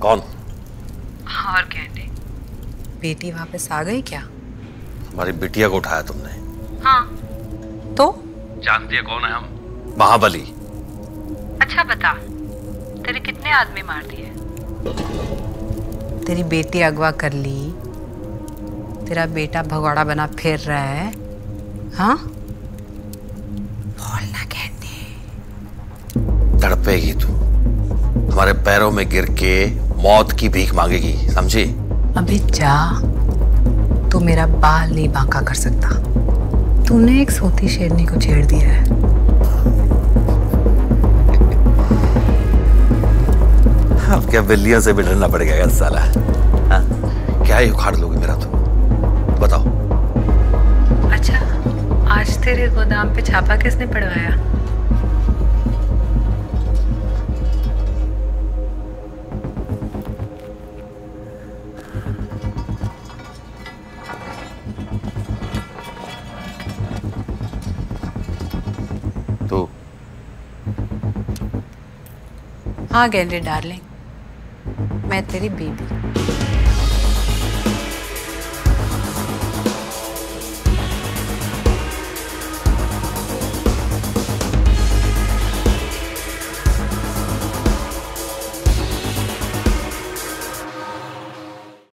कौन? और कहते बेटी वापस आ गई क्या? हमारी बिटिया को उठाया तुमने? हाँ तो जानती है कौन है हम? महाबली। अच्छा बता, तेरे कितने आदमी मार दिए? तेरी बेटी अगवा कर ली, तेरा बेटा भगौड़ा बना फिर रहा है। हाँ बोलना कहते। तड़पेगी तू, हमारे पैरों में गिर के मौत की भीख मांगेगी, समझी? अभी जा, तू मेरा बाल नहीं बांका कर सकता। तूने एक सोती शेरनी को छेड़ दिया है। अब क्या बिल्लियों से भी डरना पड़ेगा यार साला? हाँ? क्या ही उखाड़ लोगे मेरा तो बताओ। अच्छा, आज तेरे गोदाम पे छापा किसने पड़वाया? तू? हाँ गैलरी डार्लिंग, मैं तेरी बीबी।